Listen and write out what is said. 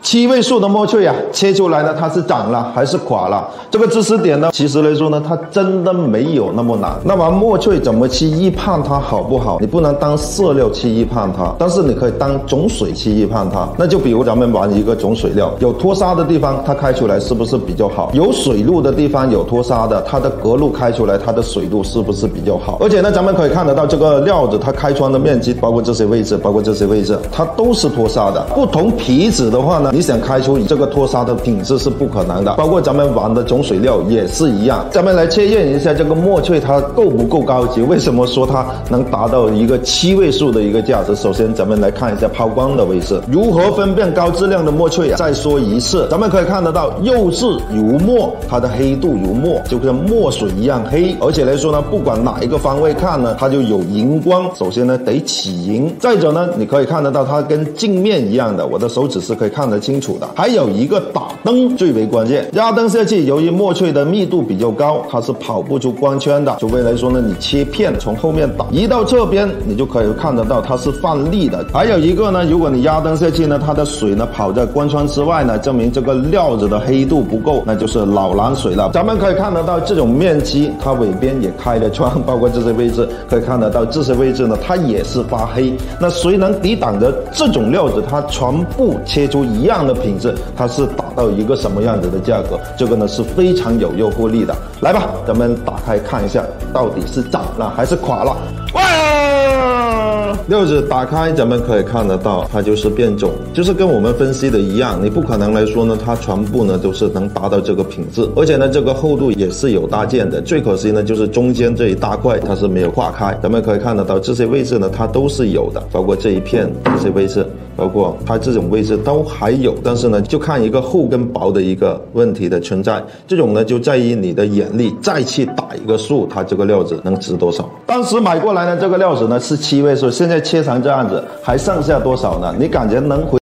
7位数的墨翠啊，切出来呢，它是涨了还是垮了？这个知识点呢，其实来说呢，它真的没有那么难。那么墨翠怎么去预判它好不好？你不能当色料去预判它，但是你可以当种水去预判它。那就比如咱们玩一个种水料，有脱沙的地方，它开出来是不是比较好？有水路的地方有脱沙的，它的隔路开出来，它的水路是不是比较好？而且呢，咱们可以看得到这个料子它开穿的面积，包括这些位置，包括这些位置，它都是脱沙的。不同皮子的话呢，你想开出这个脱沙的品质是不可能的。包括咱们玩的种水料也是一样。咱们来确认一下这个墨翠它够不够高级？为什么说它能达到一个7位数的一个价值？首先咱们来看一下抛光的位置，如何分辨高质量的墨翠啊？再说一次，咱们可以看得到釉质如墨，它的黑度如墨，就跟墨水一样黑。而且来说呢，不管哪一个方位看呢，它就有荧光。首先呢得起荧，再者呢，你可以看得到它跟镜面一样的，我的手指是可以看得清楚的。还有一个打灯最为关键，压灯设计由于墨翠的密度比较高，它是跑不出光圈的，除非来说呢你切片从后面打，移到侧边你就可以看得到它是泛粒的。还有一个呢，如果你压灯设计呢，它的水呢跑在光圈之外呢，证明这个料子的黑度不够，那就是老蓝水了。咱们可以看得到这种面积，它尾边也开了窗，包括这些位置可以看得到这些位置呢，它也是发黑。那谁能抵挡着这种料子它全部切出一样的品质，它是达到一个什么样子的价格？这个呢是非常有诱惑力的。来吧，咱们打开看一下，到底是涨了还是垮了？哇！料子打开，咱们可以看得到，它就是变种，就是跟我们分析的一样，你不可能来说呢，它全部呢都是能达到这个品质，而且呢，这个厚度也是有搭建的。最可惜呢，就是中间这一大块它是没有化开，咱们可以看得到这些位置呢，它都是有的，包括这一片这些位置，包括它这种位置都还有，但是呢，就看一个厚跟薄的一个问题的存在。这种呢，就在于你的眼力，再去打一个数，它这个料子能值多少？当时买过来呢，这个料子呢是7位数，现在切成这样子，还剩下多少呢？你感觉能回